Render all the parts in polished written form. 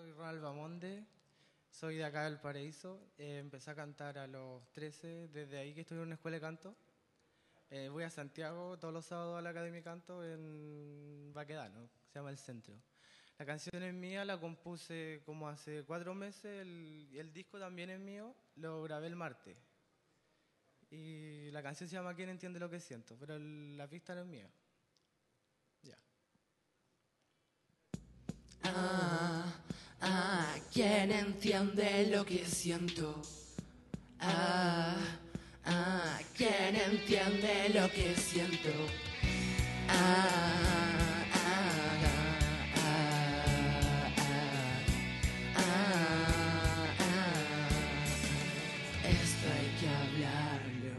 soy Ronald Bamonde, soy de acá del Paraíso. Empecé a cantar a los 13, desde ahí que estoy en una escuela de canto. Voy a Santiago todos los sábados a la Academia de Canto en Baquedano, se llama El Centro. La canción es mía, la compuse como hace 4 meses, el disco también es mío, lo grabé el martes. Y la canción se llama ¿Quién entiende lo que siento? Pero la pista no es mía. Ya. ¿Quién entiende lo que siento? ¿Quién entiende lo que siento? Esto hay que hablarlo,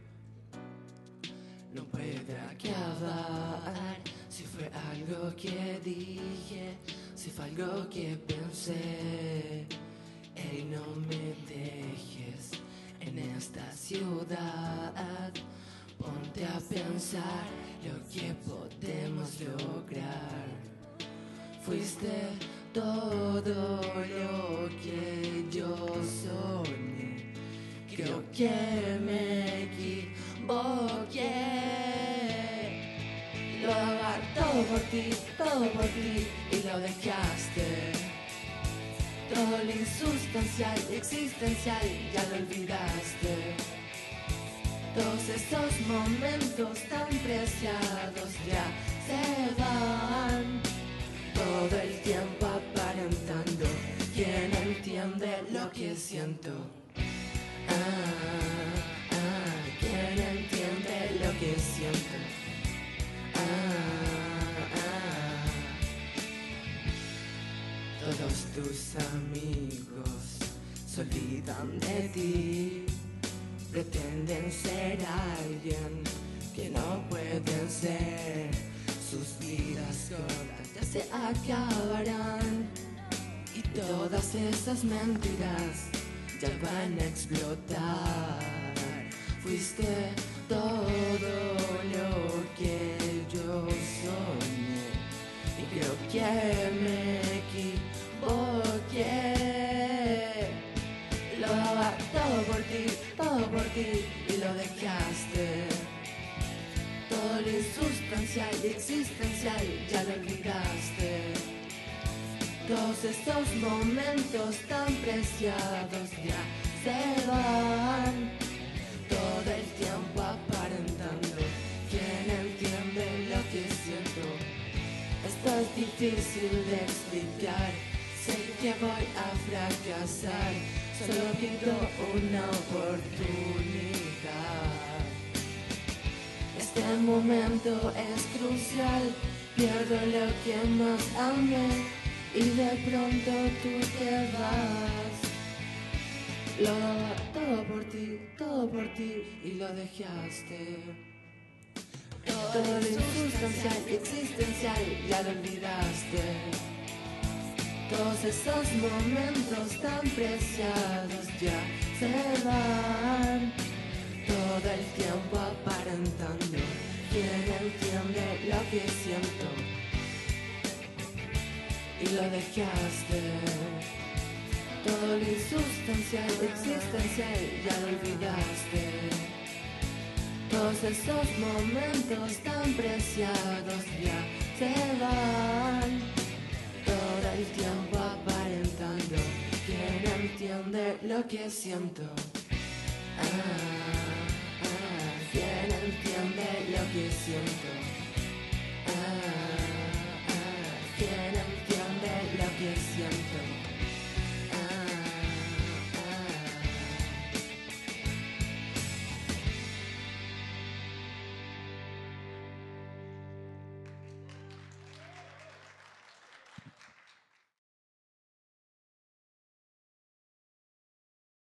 no puede acabar. Si fue algo que dije, si fue algo que pensé, ey, no me dejes en esta ciudad. Ponte a pensar lo que podemos lograr. Fuiste todo lo que yo soñé. Creo que me equivoqué. Lo daba todo por ti y lo dejaste. Todo lo insustancial y existencial ya lo olvidaste. Todos esos momentos tan preciados ya se van. Todo el tiempo aparentando. ¿Quién entiende lo que siento? ¿Quién entiende lo que siento? Todos tus amigos se olvidan de ti. Pretenden ser alguien que no pueden ser. Sus vidas cortas ya se acabarán. Y todas esas mentiras ya van a explotar. Fuiste todo lo que yo soñé. Y creo que me equivoqué. Lo daba todo por ti y lo dejaste. Todo lo insustancial y existencial ya lo olvidaste. Todos estos momentos tan preciados ya se van. Todo el tiempo aparentando. ¿Quién entiende lo que siento? Esto es difícil de explicar. Sé que voy a fracasar. Solo pido una oportunidad. Este momento es crucial. Pierdo lo que más amé y de pronto tú te vas. Lo daba todo por ti y lo dejaste. Todo lo insustancial y existencial ya lo olvidaste. Todos esos momentos tan preciados ya se van. Todo el tiempo aparentando. ¿Quién entiende lo que siento? Y lo dejaste. Todo lo insustancial, existencial, ya lo olvidaste. Todos esos momentos tan preciados ya se van. Todo el tiempo aparentando. ¿Quién entiende lo que siento? ¿Quién entiende lo que siento? ¿Quién entiende lo que siento?